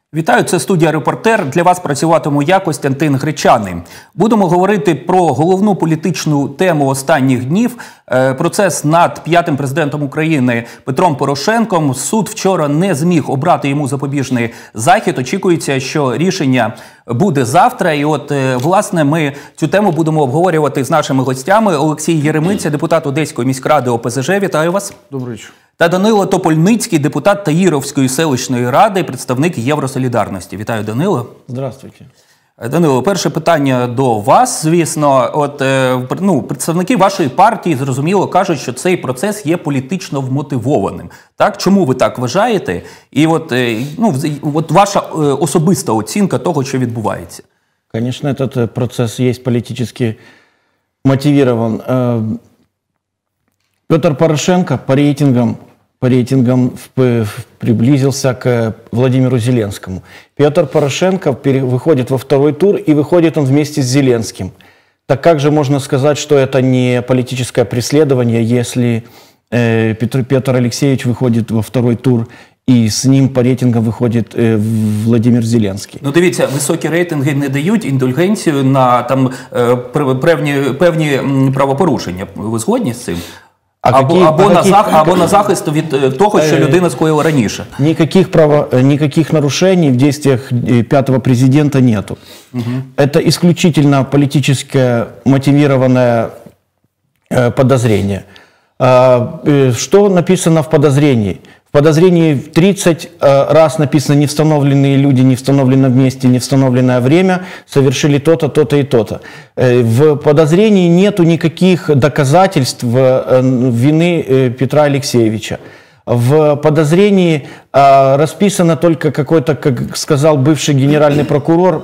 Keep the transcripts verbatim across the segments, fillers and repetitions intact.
Вітаю, це студія «Репортер». Для вас працюватиму я, Костянтин Гречаний. Будемо говорити про головну політичну тему останніх днів. Процес над п'ятим президентом України Петром Порошенком. Суд вчора не зміг обрати йому запобіжний захід. Очікується, що рішення буде завтра. І от, власне, ми цю тему будемо обговорювати з нашими гостями. Олексій Єремиця, депутат Одеської міськради О Пе Зе Же. Вітаю вас. Добрий вечір. Та Данило Топольницький, депутат Таїровської селищної ради, представник Євросолідарності. Вітаю, Данило. Здравствуйте. Данило, перше питання до вас, звісно. От, ну, представники вашої партії, зрозуміло, кажуть, що цей процес є політично вмотивованим. Так? Чому ви так вважаєте? І от, ну, от ваша особиста оцінка того, що відбувається. Конечно, этот процесс есть политически мотивирован. Петр Порошенко по рейтингам, по рейтингам приблизился к Владимиру Зеленскому. Петр Порошенко выходит во второй тур, и выходит он вместе с Зеленским. Так как же можно сказать, что это не политическое преследование, если э, Петр, Петр Алексеевич выходит во второй тур, і з ним по рейтингам виходить е, Владимир Зеленський. Ну, дивіться, високі рейтинги не дають індульгенцію на там е, певні, певні правопорушення. Ви згодні з цим? А або, які, або, а на які, зах, або на захист від того, що людина скоїла раніше. Никаких, право, никаких нарушений в действиях пятого президента нету. Угу. Это исключительно политическое мотивированное э, подозрение. А, э, что написано в подозрении? В подозрении тридцать раз написано «невстановленные люди, не встановленное месте, не встановленное время совершили то-то, то-то и то-то». В подозрении нету никаких доказательств вины Петра Алексеевича. В подозрении расписано только какой-то, как сказал бывший генеральный прокурор,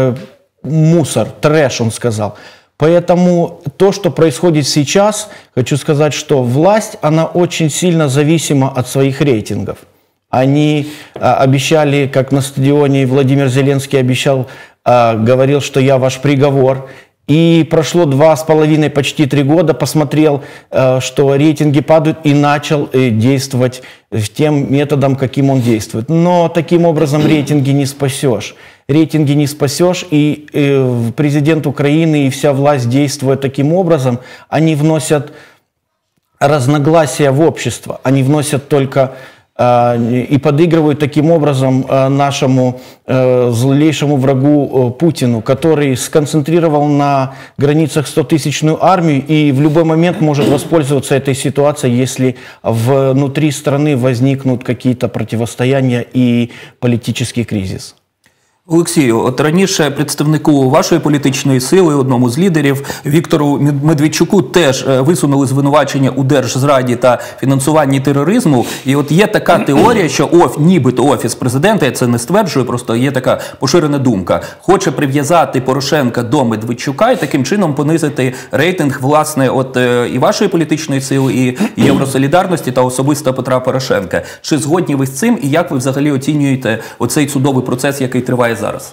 мусор, трэш, он сказал. Поэтому то, что происходит сейчас, хочу сказать, что власть, она очень сильно зависима от своих рейтингов. Они а, обещали, как на стадионе Владимир Зеленский обещал, а, говорил, что я ваш приговор. И прошло два с половиной, почти три года, посмотрел, а, что рейтинги падают, и начал э, действовать тем методом, каким он действует. Но таким образом рейтинги не спасешь. Рейтинги не спасешь, и э, президент Украины и вся власть, действуя таким образом, они вносят разногласия в общество, они вносят только э, и подыгрывают таким образом э, нашему э, злейшему врагу э, Путину, который сконцентрировал на границах стотысячную армию и в любой момент может воспользоваться этой ситуацией, если внутри страны возникнут какие-то противостояния и политический кризис. Олексію, от раніше представнику вашої політичної сили, одному з лідерів, Віктору Медведчуку, теж висунули звинувачення у держзраді та фінансуванні тероризму. І от є така теорія, що оф, нібито Офіс президента, я це не стверджую, просто є така поширена думка, хоче прив'язати Порошенка до Медведчука і таким чином понизити рейтинг, власне, от і вашої політичної сили, і Євросолідарності та особисто Петра Порошенка. Чи згодні ви з цим, і як ви взагалі оцінюєте оцей судовий процес, який триває зараз?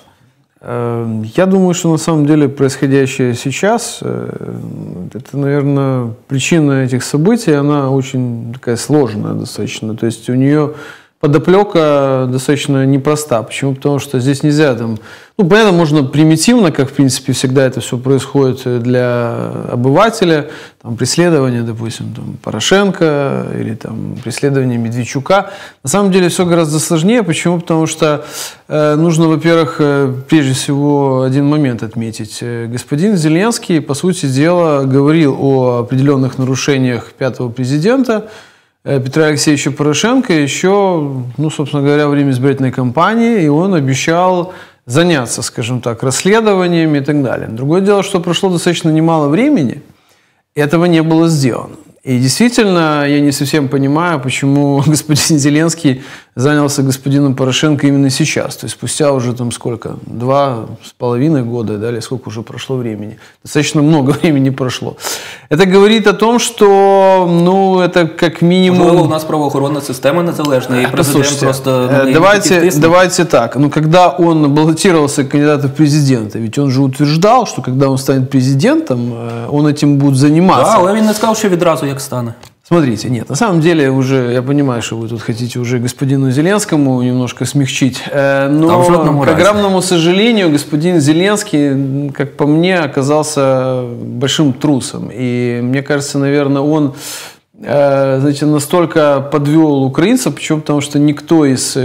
Я думаю, что на самом деле происходящее сейчас, это, наверное, причина этих событий, она очень такая сложная достаточно. То есть у нее подоплека достаточно непроста. Почему? Потому что здесь нельзя там... Ну, понятно, можно примитивно, как, в принципе, всегда это все происходит для обывателя, там, преследование, допустим, там, Порошенко или там, преследование Медведчука. На самом деле все гораздо сложнее. Почему? Потому что э, нужно, во-первых, э, прежде всего один момент отметить. Господин Зеленский, по сути дела, говорил о определенных нарушениях пятого президента, Петра Алексеевича Порошенко еще, ну, собственно говоря, во время избирательной кампании, и он обещал заняться, скажем так, расследованиями и так далее. Другое дело, что прошло достаточно немало времени, и этого не было сделано. И действительно, я не совсем понимаю, почему господин Зеленский занялся господином Порошенко именно сейчас. То есть спустя уже там сколько? Два с половиной года, да, или сколько уже прошло времени. Достаточно много времени прошло. Это говорит о том, что, ну, это как минимум... Можливо, у нас правоохоронная система незалежная, и президент просто... Ну, давайте, давайте так. Ну, когда он баллотировался кандидатом в президенты, ведь он же утверждал, что когда он станет президентом, он этим будет заниматься. Да, але він не сказав, що відразу як стане. Смотрите, нет, на самом деле уже, я понимаю, что вы тут хотите уже господину Зеленскому немножко смягчить, но, к огромному сожалению, господин Зеленский, как по мне, оказался большим трусом. И мне кажется, наверное, он, знаете, настолько подвел украинцев, почему? Потому что никто из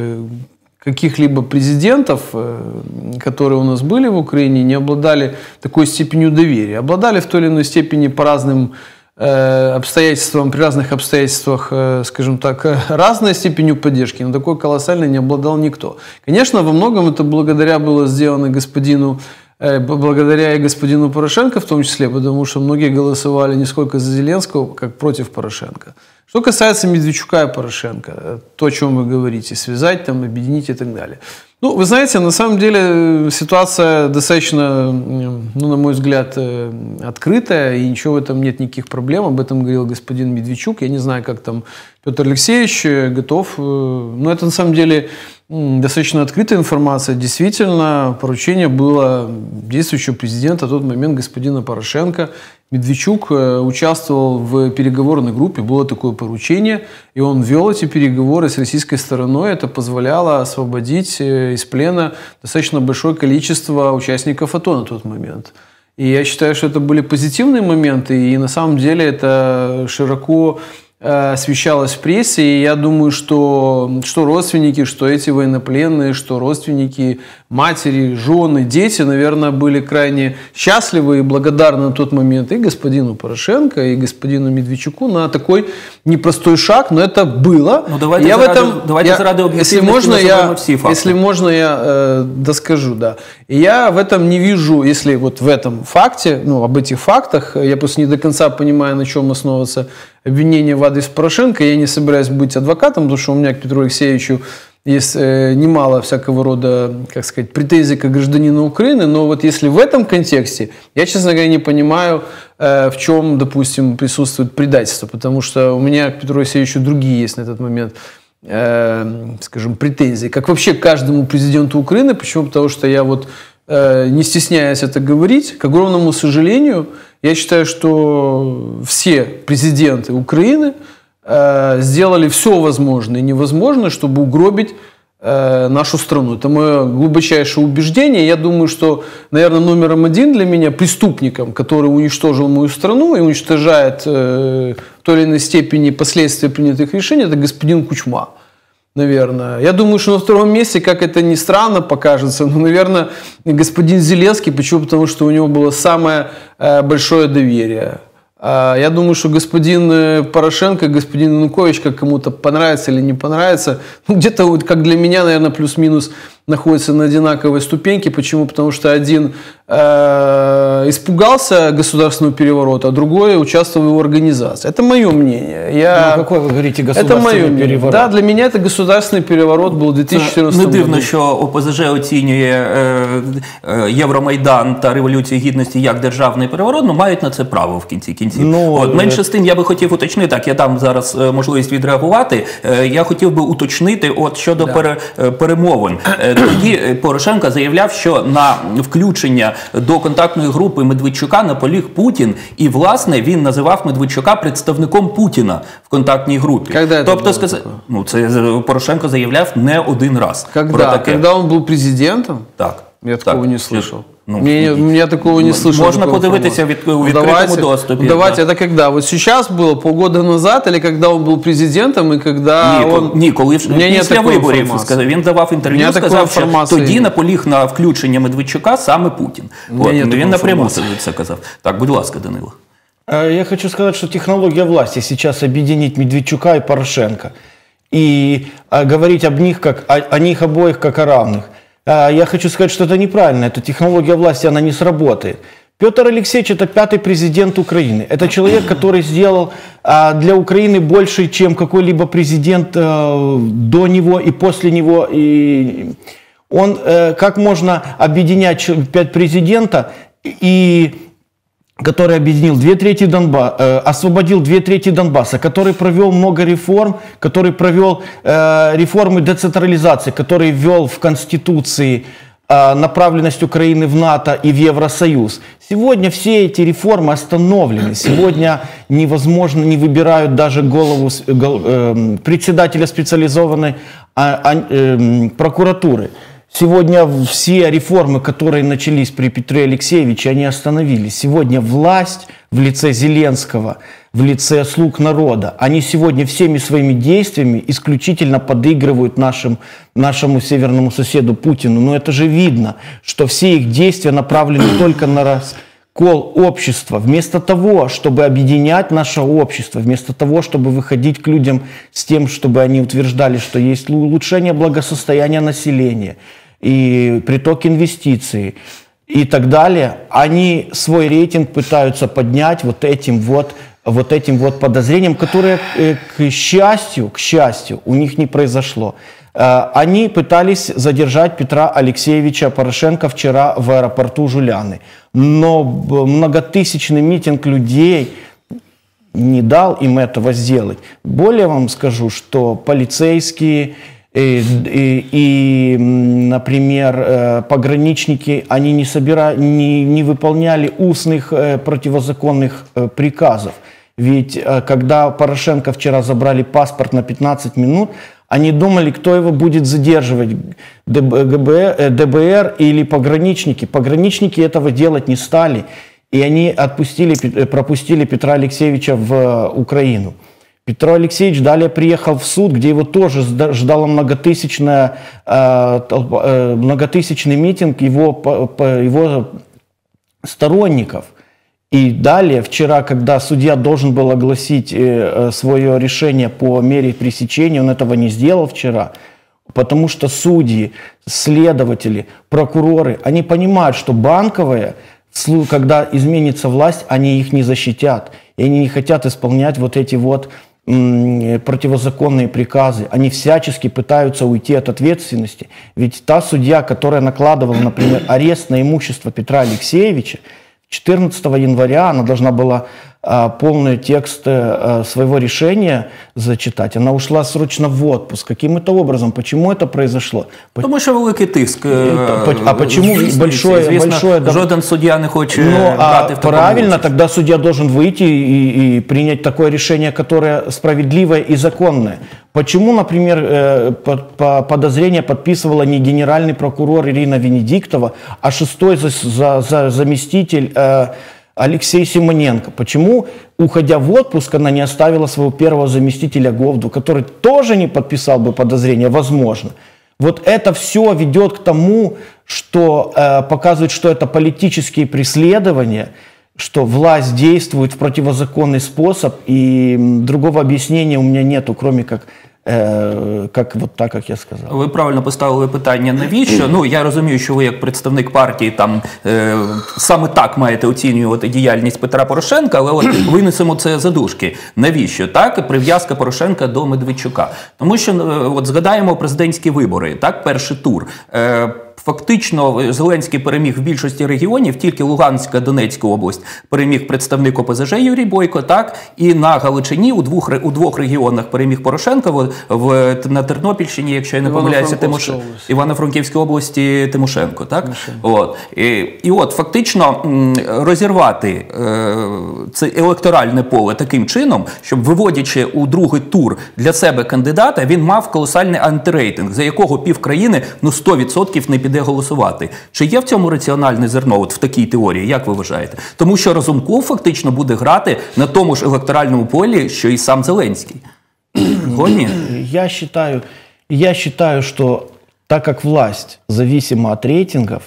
каких-либо президентов, которые у нас были в Украине, не обладали такой степенью доверия. Обладали в той или иной степени по разным обстоятельствам, при разных обстоятельствах, скажем так, разной степенью поддержки, но такой колоссальной не обладал никто. Конечно, во многом это благодаря было сделано господину, благодаря и господину Порошенко в том числе, потому что многие голосовали не сколько за Зеленского, как против Порошенко. Что касается Медведчука и Порошенко, то, о чем вы говорите, связать, там, объединить и так далее. Ну, вы знаете, на самом деле ситуация достаточно, ну, на мой взгляд, открытая, и ничего в этом нет, никаких проблем. Об этом говорил господин Медведчук. Я не знаю, как там Петр Алексеевич готов. Но это на самом деле достаточно открытая информация. Действительно, поручение было действующего президента, в тот момент господина Порошенко. Медведчук участвовал в переговорной группе, было такое поручение, и он вел эти переговоры с российской стороной. Это позволяло освободить из плена достаточно большое количество участников АТО на тот момент. И я считаю, что это были позитивные моменты, и на самом деле это широко освещалось в прессе, и я думаю, что, что родственники, что эти военнопленные, что родственники, матери, жены, дети, наверное, были крайне счастливы и благодарны на тот момент и господину Порошенко, и господину Медведчуку на такой непростой шаг, но это было. Ну, давайте я заради, в этом, давайте я, заради если можно, я, все факты. если можно, я э, доскажу, да. И я в этом не вижу, если вот в этом факте, ну, об этих фактах, я просто не до конца понимаю, на чем основываться обвинение в адрес Порошенко. Я не собираюсь быть адвокатом, потому что у меня к Петру Алексеевичу есть э, немало всякого рода, как сказать, претензий как гражданина Украины. Но вот если в этом контексте, я, честно говоря, не понимаю, э, в чем, допустим, присутствует предательство. Потому что у меня к Петру Алексеевичу другие есть на этот момент, э, скажем, претензии. Как вообще к каждому президенту Украины. Почему? Потому что я вот, э, не стесняясь это говорить, к огромному сожалению, я считаю, что все президенты Украины э, сделали все возможное и невозможное, чтобы угробить э, нашу страну. Это мое глубочайшее убеждение. Я думаю, что, наверное, номером один для меня преступником, который уничтожил мою страну и уничтожает э, в той или иной степени последствия принятых решений, это господин Кучма. Наверное. Я думаю, что на втором месте, как это ни странно покажется, но, наверное, господин Зеленский. Почему? Потому что у него было самое э, большое доверие. Э, я думаю, что господин Порошенко, господин Янукович, как кому-то понравится или не понравится, ну, где-то, вот, как для меня, наверное, плюс-минус находятся на одинаковой ступеньке. Почему? Потому что один э, испугался государственного переворота, а другой участвовал в его организации. Это мое мнение. Я... Ну, какой вы говорите государственный это мое переворот? Да, для меня это государственный переворот был у дві тисячі чотирнадцятому году. Не дивно, году. що ОПЗЖ оцінює е, е, Євромайдан та Революцію Гідності як державний переворот, ну мають на це право в кінці кінців. Ну, От, менше з тим, я би хотів уточнити, так, я дам зараз е, можливість відреагувати, е, я хотів би уточнити от щодо да. пере, е, перемовин. Е, тоді Порошенко заявляв, що на включення до контактної групи Медведчука наполіг Путін, і, власне, він називав Медведчука представником Путіна в контактній групі. Когда тобто, сказ... ну, це Порошенко заявляв не один раз. Когда? Когда он был президентом? Так. Я так. такого не слышал. Ну, мне, я такого не слышал. Можно подивитися від, у відкритому доступі. Ну, давайте, да. Это когда? Вот сейчас было, полгода назад, или когда он был президентом, и когда ні, он... Ні, коли після виборів сказав, він давав інтерв'ю, сказав, що тоді наполіг на включення Медведчука саме Путін. От, він напряму це казав. Так, будь ласка, Данило. Я хочу сказать, что технология власти сейчас объединить Медведчука и Порошенко. И а, говорить об них, как, о, о них обоих как о равных. А, я хочу сказать, что это неправильно. Эта технология власти, она не сработает. Петр Алексеевич – это пятый президент Украины. Это человек, который сделал а, для Украины больше, чем какой-либо президент а, до него и после него. И он, а, как можно объединять пять президента и... который объединил две трети Донбасса, э, освободил две трети Донбасса, который провел много реформ, который провел э, реформы децентрализации, который ввел в Конституции направленность Украины в НАТО и в Евросоюз. Сегодня все эти реформы остановлены. Сегодня невозможно, не выбирают даже голову э, председателя специализованной а, а, э, прокуратуры. Сегодня все реформы, которые начались при Петре Алексеевиче, они остановились. Сегодня власть в лице Зеленского, в лице слуг народа, они сегодня всеми своими действиями исключительно подыгрывают нашим, нашему северному соседу Путину. Но это же видно, что все их действия направлены только на раскол общества. Вместо того, чтобы объединять наше общество, вместо того, чтобы выходить к людям с тем, чтобы они утверждали, что есть улучшение благосостояния населения и приток инвестиций и так далее, они свой рейтинг пытаются поднять вот этим вот, вот этим вот подозрением, которое, к счастью, к счастью, у них не произошло. Они пытались задержать Петра Алексеевича Порошенко вчера в аэропорту Жуляны, но многотысячный митинг людей не дал им этого сделать. Более вам скажу, что полицейские И, и, и, например, пограничники, они не, собира... не, не выполняли устных противозаконных приказов. Ведь когда Порошенко вчера забрали паспорт на пятнадцать минут, они думали, кто его будет задерживать, ДБ эр или пограничники. Пограничники этого делать не стали, и они отпустили, пропустили Петра Алексеевича в Украину. Петр Алексеевич далее приехал в суд, где его тоже ждал многотысячный, многотысячный митинг его, его сторонников. И далее, вчера, когда судья должен был огласить свое решение по мере пресечения, он этого не сделал вчера, потому что судьи, следователи, прокуроры, они понимают, что банковые, когда изменится власть, они их не защитят. И они не хотят исполнять вот эти вот противозаконные приказы. Они всячески пытаются уйти от ответственности. Ведь та судья, которая накладывала, например, арест на имущество Петра Алексеевича, четырнадцатого января она должна была а, полный текст а, своего решения зачитать. Она ушла срочно в отпуск. Каким это образом? Почему это произошло? Тому що великий тиск. А почему большое, Звісно, большое... жоден суддя не хоче ну, брати а в такому правильно, участь. Тогда судья должен выйти и, и принять такое решение, которое справедливое и законное. Почему, например, подозрение подписывала не генеральный прокурор Ирина Венедиктова, а шестой за, за, за заместитель Алексей Симоненко? Почему, уходя в отпуск, она не оставила своего первого заместителя Говду, который тоже не подписал бы подозрение, возможно? Вот это все ведет к тому, что э, показывает, что это политические преследования, что власть действует в противозаконный способ, и другого объяснения у меня нету, кроме как Е, як, от так, як я сказав. Ви правильно поставили питання, навіщо? Ну, я розумію, що ви як представник партії там е, саме так маєте оцінювати діяльність Петра Порошенка, але от винесемо це за дужки. Навіщо? Так, прив'язка Порошенка до Медведчука. Тому що, от згадаємо президентські вибори, так, перший тур. Е, Фактично, Зеленський переміг в більшості регіонів, тільки Луганська, Донецька область переміг представник О Пе Зе Же Юрій Бойко, так, і на Галичині у двох, у двох регіонах переміг Порошенко, в, в, на Тернопільщині, якщо я не помиляюся, Тимошенко, Івано-Франківській області Тимошенко, так? От. І, і от, фактично, розірвати е, це електоральне поле таким чином, щоб, виводячи у другий тур для себе кандидата, він мав колосальний антирейтинг, за якого півкраїни, ну, сто відсотків не піде голосувати. Чи є в цьому раціональне зерно, от в такій теорії, як ви вважаєте? Тому що Разумков фактично буде грати на тому ж електоральному полі, що і сам Зеленський. Гоні? Я считаю, я считаю, что так как власть зависима от рейтингов,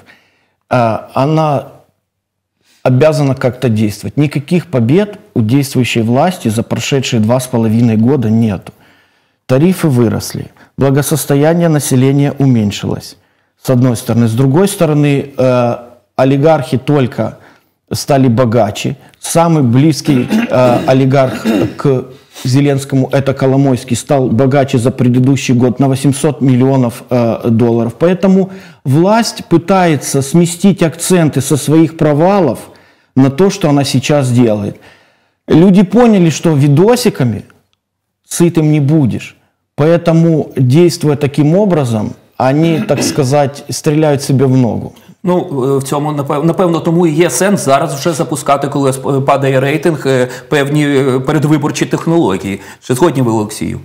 она обязана как-то действовать. Никаких побед у действующей власти за прошедшие два с половиной года нету. Тарифы выросли, благосостояние населения уменьшилось. С одной стороны. С другой стороны, э, олигархи только стали богаче. Самый близкий э, олигарх к Зеленскому, это Коломойский, стал богаче за предыдущий год на восемьсот миллионов э, долларов. Поэтому власть пытается сместить акценты со своих провалов на то, что она сейчас делает. Люди поняли, что видосиками сытым не будешь. Поэтому, действуя таким образом, они, так сказать, стреляют себе в ногу. Ну, в цьому, напевно, тому і є сенс зараз вже запускати, коли падає рейтинг, певні передвиборчі технології. Чи згодні ви, Олексію?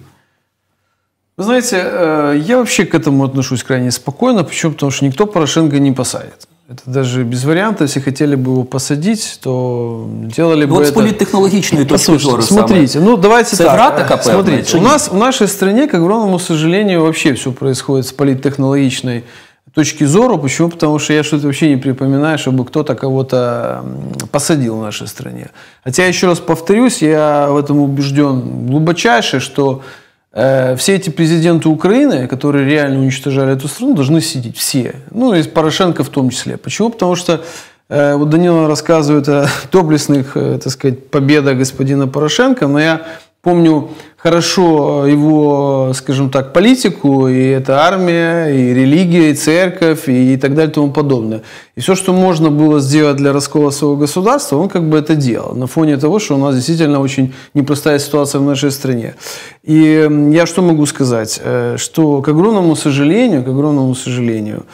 Вы знаете, я вообще к этому отношусь крайне спокойно. Почему? Потому что никто Порошенко не посадит. Это даже без вариантов. Если хотели бы его посадить, то делали ну, бы вот это... с политтехнологичной точки зрения. Смотрите, ну давайте это так. Вратика, смотрите, у нас в нашей стране, к огромному сожалению, вообще все происходит с политтехнологичной точки зрения. Почему? Потому что я что-то вообще не припоминаю, чтобы кто-то кого-то посадил в нашей стране. Хотя, еще раз повторюсь, я в этом убежден глубочайше, что э, все эти президенты Украины, которые реально уничтожали эту страну, должны сидеть. Все. Ну, и Порошенко в том числе. Почему? Потому что э, вот Данила рассказывает о доблестных, э, так сказать, победах господина Порошенко, но я помню хорошо его, скажем так, политику, и это армия, и религия, и церковь, и так далее, и тому подобное. И все, что можно было сделать для раскола своего государства, он как бы это делал, на фоне того, что у нас действительно очень непростая ситуация в нашей стране. И я что могу сказать? Что, к огромному сожалению, к огромному сожалению,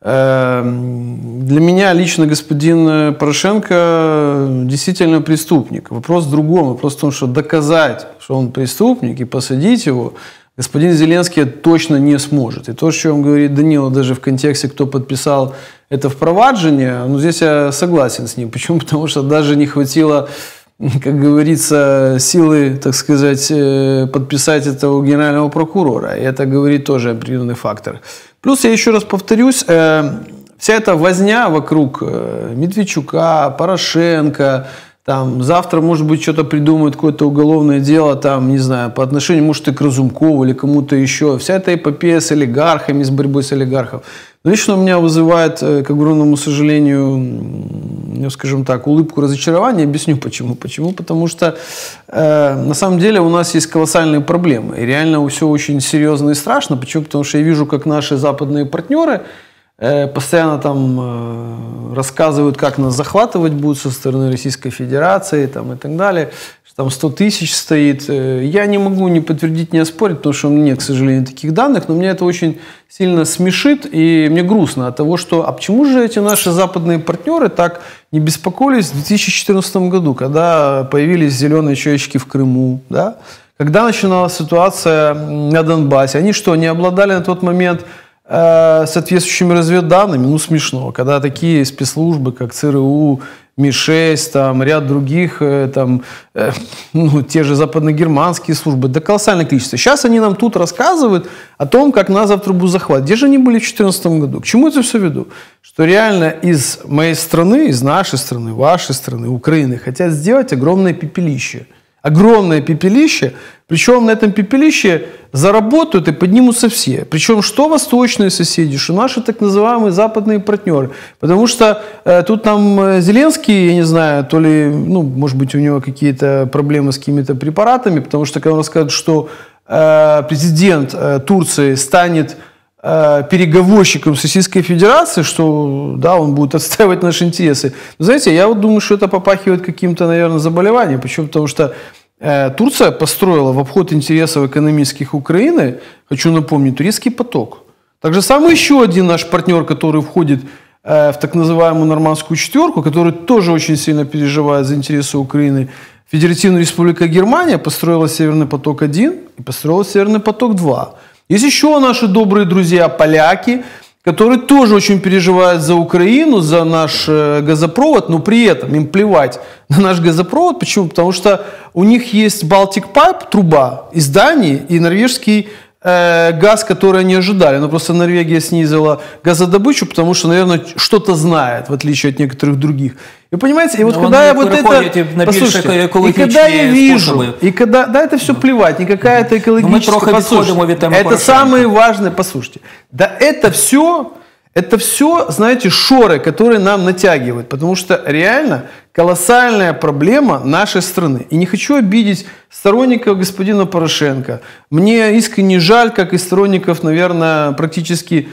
для меня лично господин Порошенко действительно преступник. Вопрос в другом. Вопрос в том, что доказать, что он преступник, и посадить его господин Зеленский точно не сможет. И то, о чем говорит Данила, даже в контексте, кто подписал это впроваджение, ну, здесь я согласен с ним. Почему? Потому что даже не хватило, как говорится, силы, так сказать, подписать это у генерального прокурора. И это говорит тоже определенный фактор. Плюс, я еще раз повторюсь, вся эта возня вокруг Медведчука, Порошенко, там, завтра, может быть, что-то придумают, какое-то уголовное дело, там, не знаю, по отношению, может, и к Разумкову или кому-то еще. Вся эта эпопея с олигархами, с борьбой с олигархами. Но лично у меня вызывает, к огромному сожалению, ну, скажем так, улыбку разочарования. Объясню почему. Почему? Потому что э, на самом деле у нас есть колоссальные проблемы. И реально все очень серьезно и страшно. Почему? Потому что я вижу, как наши западные партнеры э, постоянно там э, рассказывают, как нас захватывать будут со стороны Российской Федерации там, и так далее. Там сто тысяч стоит. Я не могу ни подтвердить, ни оспорить, потому что у меня нет, к сожалению, таких данных, но меня это очень сильно смешит, и мне грустно от того, что а почему же эти наши западные партнеры так не беспокоились в две тысячи четырнадцатом году, когда появились зеленые человечки в Крыму, да? Когда начиналась ситуация на Донбассе, они что, не обладали на тот момент э, соответствующими разведданными? Ну, смешно, когда такие спецслужбы, как ЦРУ, Ми шесть, там, ряд других, там, э, ну, те же западногерманские службы, да колоссальное количество. Сейчас они нам тут рассказывают о том, как нас завтра будут захватывать. Где же они были в две тысячи четырнадцатом году? К чему это все веду? Что реально из моей страны, из нашей страны, вашей страны, Украины, хотят сделать огромное пепелище. Огромное пепелище, причем на этом пепелище заработают и поднимутся все. Причем что восточные соседи, что наши так называемые западные партнеры. Потому что э, тут нам Зеленский, я не знаю, то ли, ну, может быть, у него какие-то проблемы с какими-то препаратами, потому что когда он рассказывает, что э, президент э, Турции станет э, переговорщиком с Российской Федерацией, что, да, он будет отстаивать наши интересы. Но, знаете, я вот думаю, что это попахивает каким-то, наверное, заболеванием. Почему? Потому что Турция построила в обход интересов экономических Украины, хочу напомнить, турецкий поток. Так же самый еще один наш партнер, который входит в так называемую нормандскую четверку, который тоже очень сильно переживает за интересы Украины, Федеративная Республика Германия построила Северный поток один и построила Северный поток два. Есть еще наши добрые друзья поляки, которые тоже очень переживают за Украину, за наш газопровод, но при этом им плевать на наш газопровод. Почему? Потому что у них есть Baltic Pipe, труба из Дании, и норвежский э, газ, который они ожидали. Но просто Норвегия снизила газодобычу, потому что, наверное, что-то знает, в отличие от некоторых других. И понимаете, и вот но когда я вот это, послушайте, и когда я вижу, способы. И когда, да, это все плевать, не какая-то экологическая, это самые важные, послушайте, да, это все, это все, знаете, шоры, которые нам натягивают, потому что реально колоссальная проблема нашей страны. И не хочу обидеть сторонников господина Порошенко. Мне искренне жаль, как и сторонников, наверное, практически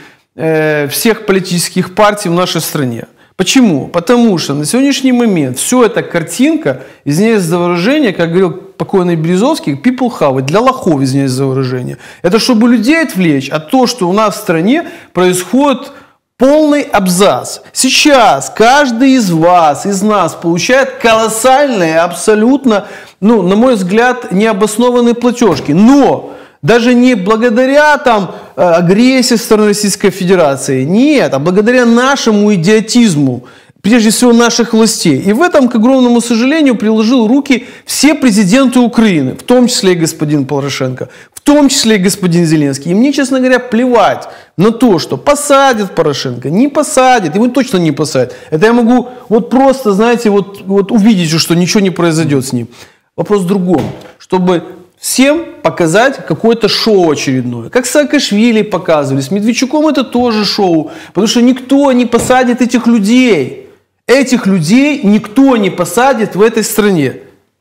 э, всех политических партий в нашей стране. Почему? Потому что на сегодняшний момент все эта картинка, извиняюсь за выражение, как говорил покойный Березовский, people хавать, для лохов, извиняюсь за выражение. Это чтобы людей отвлечь от того, что у нас в стране происходит полный абзац. Сейчас каждый из вас, из нас получает колоссальные, абсолютно, ну, на мой взгляд, необоснованные платежки. Но даже не благодаря там агрессии со стороны Российской Федерации, нет, а благодаря нашему идиотизму, прежде всего наших властей. И в этом, к огромному сожалению, приложил руки все президенты Украины, в том числе и господин Порошенко, в том числе и господин Зеленский. И мне, честно говоря, плевать на то, что посадят Порошенко, не посадят, его точно не посадят. Это я могу вот просто, знаете, вот, вот увидеть, что ничего не произойдет с ним. Вопрос в другом, чтобы всем показать какое-то шоу очередное. Как Саакашвили показывали, с Медведчуком это тоже шоу, потому что никто не посадит этих людей. Этих людей никто не посадит в этой стране.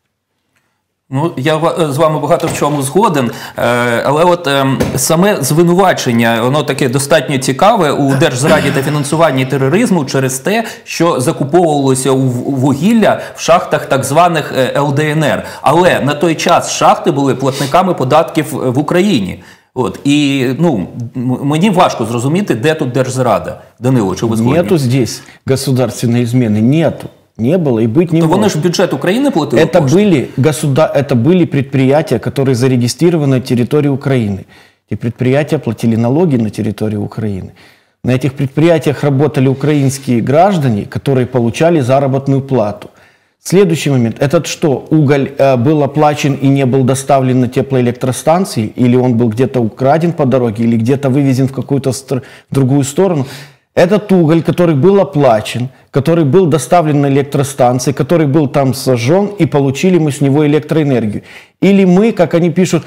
Ну, я з вами багато в чому згоден, але от саме звинувачення, воно таке достатньо цікаве у Держзраді та фінансуванні тероризму через те, що закуповувалося вугілля в шахтах так званих ел де ен ер. Але на той час шахти були платниками податків в Україні. От, і, ну, мені важко зрозуміти, де тут Держзрада. Данило, чи ви згодні? Нету здесь государственной измены, нету. Не было и быть не То может. вони ж бюджет України платили? Это были, государ... это были предприятия, которые зарегистрированы на территории Украины. Эти предприятия платили налоги на территории Украины. На этих предприятиях работали украинские граждане, которые получали заработную плату. Следующий момент. Этот что, уголь э, был оплачен и не был доставлен на теплоэлектростанции, или он был где-то украден по дороге, или где-то вывезен в какую-то стр... другую сторону? Этот уголь, который был оплачен, который был доставлен на электростанции, который был там сожжен, и получили мы с него электроэнергию. Или мы, как они пишут,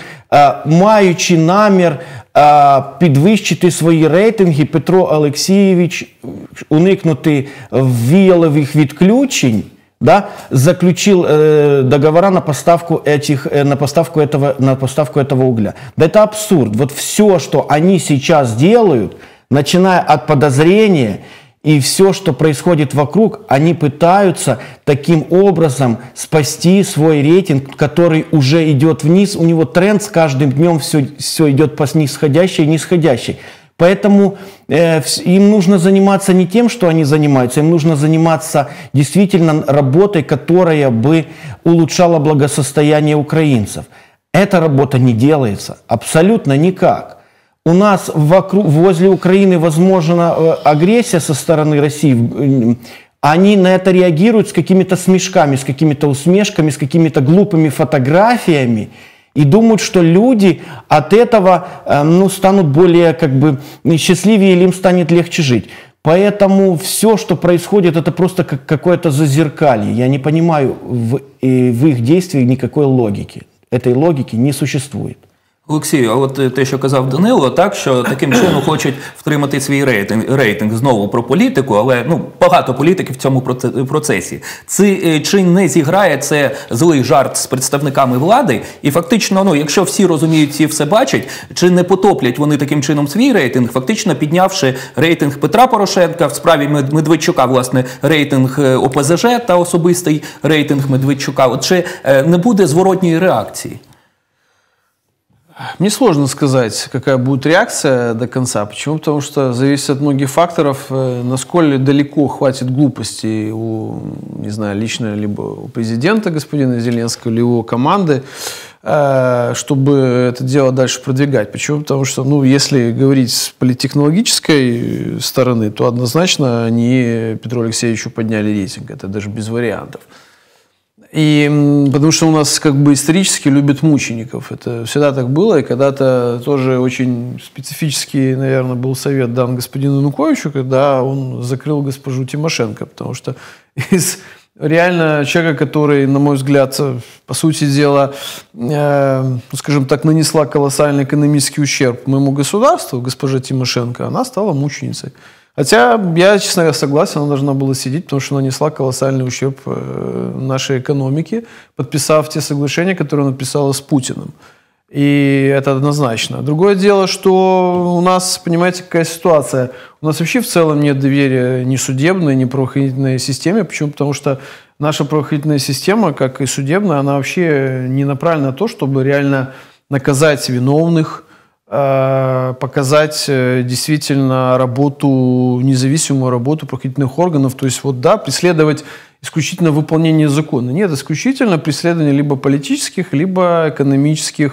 маючи намір підвищити свої рейтинги, Петро Олексійович, уникнути віялових відключень, да, заключил э, договора на поставку, этих, э, на, поставку этого, на поставку этого угля. Да это абсурд. Вот все, что они сейчас делают, начиная от подозрения и все, что происходит вокруг, они пытаются таким образом спасти свой рейтинг, который уже идет вниз. У него тренд с каждым днем все, все идет по нисходящей и нисходящей. Поэтому э, им нужно заниматься не тем, что они занимаются, им нужно заниматься действительно работой, которая бы улучшала благосостояние украинцев. Эта работа не делается абсолютно никак. У нас вокруг, возле Украины возможна агрессия со стороны России. Они на это реагируют с какими-то смешками, с какими-то усмешками, с какими-то глупыми фотографиями. И думают, что люди от этого ну, станут более как бы счастливее, или им станет легче жить. Поэтому все, что происходит, это просто как какое-то зазеркалье. Я не понимаю в, в их действиях никакой логики. Этой логики не существует. Олексію, а от те, що казав Данило, так, що таким чином хочуть втримати свій рейтинг, рейтинг знову про політику, але ну, багато політиків в цьому процесі. Це, чи не зіграє це злий жарт з представниками влади? І фактично, ну, якщо всі розуміють і все бачать, чи не потоплять вони таким чином свій рейтинг, фактично піднявши рейтинг Петра Порошенка, в справі Медведчука, власне, рейтинг о пе зе же та особистий рейтинг Медведчука? От чи не буде зворотньої реакції? Мне сложно сказать, какая будет реакция до конца. Почему? Потому что зависит от многих факторов, насколько далеко хватит глупости у, не знаю, лично либо у президента господина Зеленского, или его команды, чтобы это дело дальше продвигать. Почему? Потому что, ну, если говорить с политтехнологической стороны, то однозначно они Петру Алексеевичу подняли рейтинг. Это даже без вариантов. И потому что у нас как бы исторически любят мучеников. Это всегда так было. И когда-то тоже очень специфический, наверное, был совет дан господину Януковичу, когда он закрыл госпожу Тимошенко. Потому что из реально человека, который, на мой взгляд, по сути дела, э, скажем так, нанесла колоссальный экономический ущерб моему государству, госпожа Тимошенко, она стала мученицей. Хотя, я, честно говоря, согласен, она должна была сидеть, потому что нанесла колоссальный ущерб нашей экономике, подписав те соглашения, которые она подписала с Путиным. И это однозначно. Другое дело, что у нас, понимаете, какая ситуация. У нас вообще в целом нет доверия ни судебной, ни правоохранительной системе. Почему? Потому что наша правоохранительная система, как и судебная, она вообще не направлена на то, чтобы реально наказать виновных, показать действительно работу, независимую работу правоохранительных органов. То есть вот да, преследовать исключительно выполнение закона. Нет, исключительно преследование либо политических, либо экономических,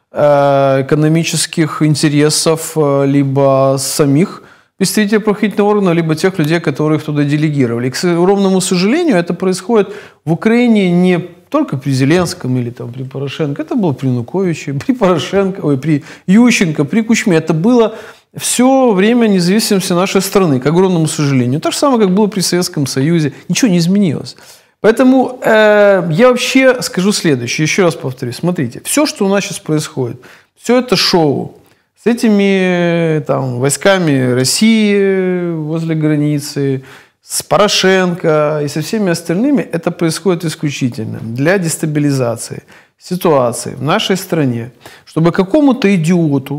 экономических интересов, либо самих представителей правоохранительного органа, либо тех людей, которые их туда делегировали. И, к огромному сожалению, это происходит в Украине не только при Зеленском или там, при Порошенко. Это было при Януковиче, при Порошенко, ой, при Ющенко, при Кучме. Это было все время независимости нашей страны, к огромному сожалению. То же самое, как было при Советском Союзе. Ничего не изменилось. Поэтому э, я вообще скажу следующее. Еще раз повторюсь. Смотрите, все, что у нас сейчас происходит, все это шоу. С этими там, войсками России возле границы, с Порошенко и со всеми остальными, это происходит исключительно для дестабилизации ситуации в нашей стране, чтобы какому-то идиоту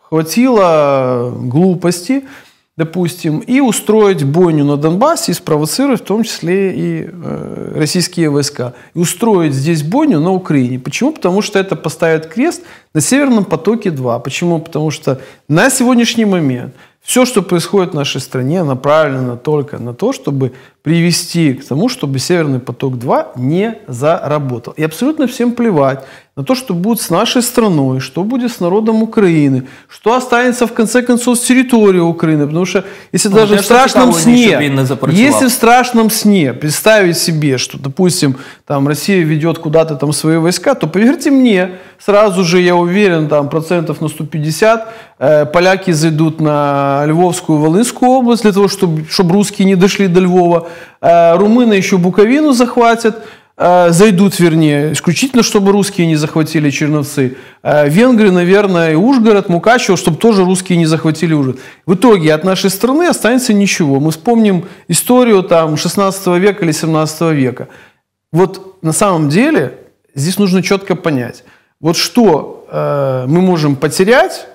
хватило глупости, допустим, и устроить бойню на Донбассе, и спровоцировать в том числе и э, российские войска, и устроить здесь бойню на Украине. Почему? Потому что это поставит крест на Северном потоке-два. Почему? Потому что на сегодняшний момент все, что происходит в нашей стране, направлено только на то, чтобы привести к тому, чтобы Северный поток-два не заработал. И абсолютно всем плевать на то, что будет с нашей страной, что будет с народом Украины, что останется в конце концов с территорией Украины. Потому что если ну, даже в страшном сне, если в страшном сне представить себе, что, допустим, там Россия ведет куда-то там свои войска, то поверьте мне, сразу же, я уверен, там процентов на сто пятьдесят э, поляки зайдут на Львовскую, Волынскую область для того, чтобы, чтобы русские не дошли до Львова. Э, румыны еще Буковину захватят. Зайдут, вернее, исключительно, чтобы русские не захватили Черновцы. Венгры, наверное, и Ужгород, Мукачево, чтобы тоже русские не захватили Ужгород. В итоге от нашей страны останется ничего. Мы вспомним историю там шестнадцатого века или семнадцатого века. Вот на самом деле здесь нужно четко понять, вот что э, мы можем потерять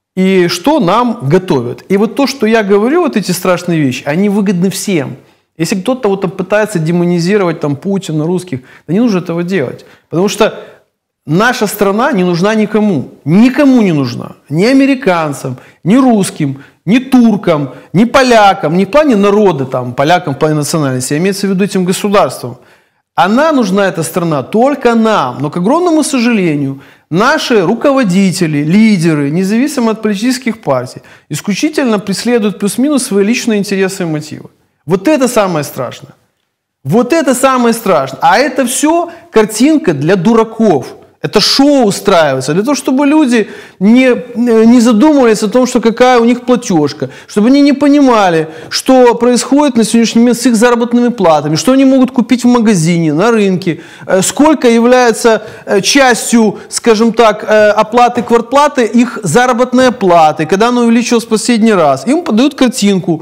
и что нам готовят. И вот то, что я говорю, вот эти страшные вещи, они выгодны всем. Если кто-то вот пытается демонизировать там Путина, русских, да не нужно этого делать. Потому что наша страна не нужна никому. Никому не нужна. Ни американцам, ни русским, ни туркам, ни полякам, не в плане народа, там, полякам в плане национальности, а имеется в виду этим государством. Она нужна, эта страна, только нам. Но, к огромному сожалению, наши руководители, лидеры, независимо от политических партий, исключительно преследуют плюс-минус свои личные интересы и мотивы. Вот это самое страшное. Вот это самое страшное. А это все картинка для дураков. Это шоу устраивается для того, чтобы люди не, не задумывались о том, что какая у них платежка, чтобы они не понимали, что происходит на сегодняшний момент с их заработными платами, что они могут купить в магазине, на рынке, сколько является частью, скажем так, оплаты квартплаты их заработной платы, когда она увеличилась в последний раз. Им подают картинку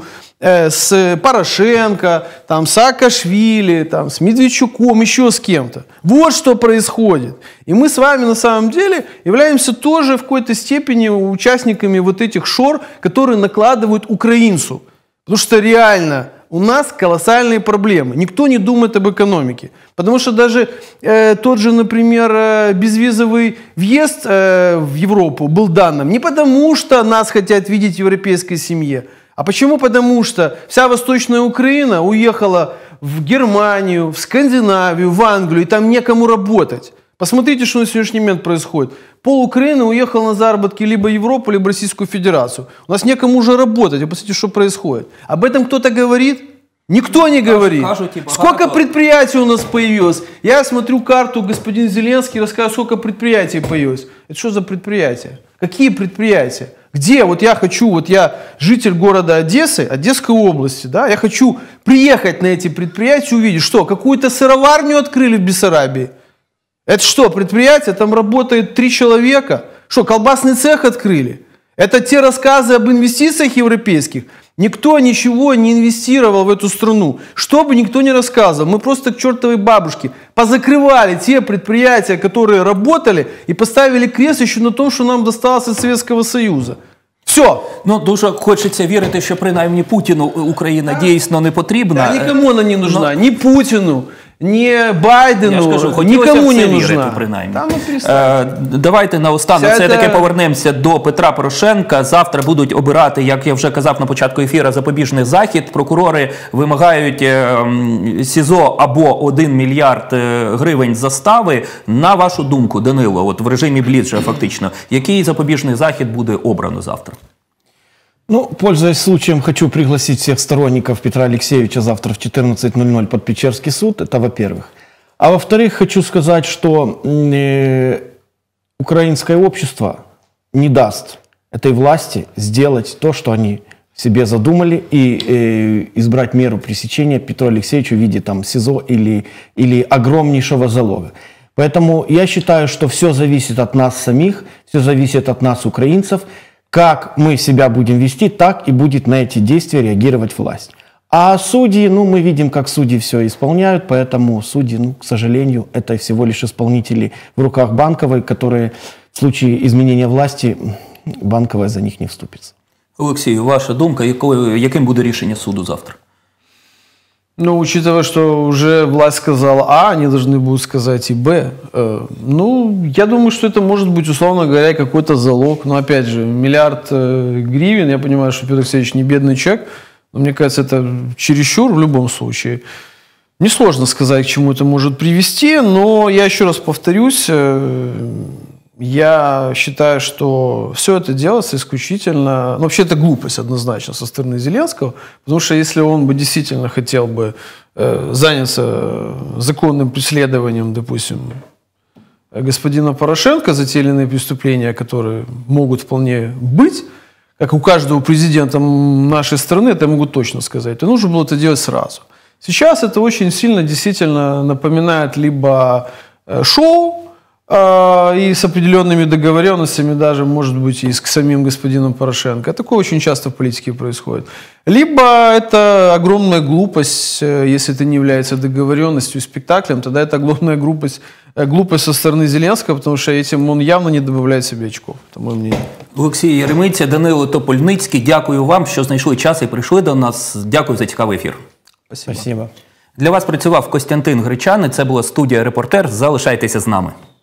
с Порошенко, там, с Саакашвили, там, с Медведчуком, еще с кем-то. Вот что происходит. И мы с вами на самом деле являемся тоже в какой-то степени участниками вот этих шор, которые накладывают украинцу. Потому что реально у нас колоссальные проблемы. Никто не думает об экономике. Потому что даже э, тот же, например, э, безвизовый въезд э, в Европу был данным не потому, что нас хотят видеть в европейской семье. А почему? Потому что вся Восточная Украина уехала в Германию, в Скандинавию, в Англию, и там некому работать. Посмотрите, что на сегодняшний момент происходит. Пол Украины уехал на заработки либо в Европу, либо в Российскую Федерацию. У нас некому уже работать. Вы посмотрите, что происходит. Об этом кто-то говорит? Никто не говорит. Сколько предприятий у нас появилось? Я смотрю карту, господин Зеленский рассказывает, сколько предприятий появилось. Это что за предприятия? Какие предприятия? Где? Вот я хочу, вот я житель города Одессы, Одесской области, да, я хочу приехать на эти предприятия, увидеть, что, какую-то сыроварню открыли в Бессарабии? Это что, предприятие, там работает три человека? Что, колбасный цех открыли? Это те рассказы об инвестициях европейских? Никто ничего не инвестировал в эту страну. Что бы никто не рассказывал. Мы просто к чертовой бабушке позакрывали те предприятия, которые работали, и поставили крест еще на том, що нам досталось від Советского Союзу. Все. Ну, дуже хочеться вірити, що принаймні Путіну Україна дійсно не потрібна. Да, никому она не нужна. Ну... Ни Путину, ни Байдену, Я ж кажу, никому не вірити, нужна. принаймні. Та, ну, Е, давайте наостанок Це все-таки те- повернемося до Петра Порошенка. Завтра будуть обирати, як я вже казав на початку ефіру, запобіжний захід. Прокурори вимагають е, м, СІЗО або один мільярд е, гривень застави. На вашу думку, Данило, от в режимі Бліц же фактично, який запобіжний захід буде обрано завтра? Ну, пользуясь случаем, хочу пригласить всех сторонников Петра Алексеевича завтра в четырнадцать ноль ноль под Печерский суд, это во-первых. А во-вторых, хочу сказать, что э, украинское общество не даст этой власти сделать то, что они себе задумали, и э, избрать меру пресечения Петру Алексеевичу в виде там СИЗО или, или огромнейшего залога. Поэтому я считаю, что все зависит от нас самих, все зависит от нас, украинцев. Как мы себя будем вести, так и будет на эти действия реагировать власть. А судьи, ну, мы видим, как судьи все исполняют, поэтому судьи, ну, к сожалению, это всего лишь исполнители в руках Банковой, которые в случае изменения власти Банковая за них не вступится. Олексію, ваша думка, якою, яким буде рішення суду завтра? Ну, учитывая, что уже власть сказала А, они должны будут сказать и Б. Э, ну, я думаю, что это может быть, условно говоря, какой-то залог. Но, опять же, миллиард э, гривен, я понимаю, что Петр Алексеевич не бедный человек, но мне кажется, это чересчур в любом случае. Несложно сказать, к чему это может привести, но я еще раз повторюсь, э, я считаю, что все это делается исключительно... Ну, вообще, это глупость однозначно со стороны Зеленского, потому что если он бы действительно хотел бы э, заняться законным преследованием, допустим, господина Порошенко за те или иные преступления, которые могут вполне быть, как у каждого президента нашей страны, это я могу точно сказать, то нужно было это делать сразу. Сейчас это очень сильно действительно напоминает либо э, шоу, и с определенными договоренностями даже, может быть, и с самим господином Порошенко. Такое очень часто в политике происходит. Либо это огромная глупость, если это не является договоренностью и спектаклем, тогда это огромная глупость, глупость со стороны Зеленского, потому что этим он явно не добавляет себе очков, это мое мнение. Олексій Єремиця, Данило Топольницький, дякую вам, що знайшли час і прийшли до нас. Дякую за цікавий ефір. Спасибо. Для вас працював Костянтин Гречани, це була студія «Репортер». Залишайтеся з нами.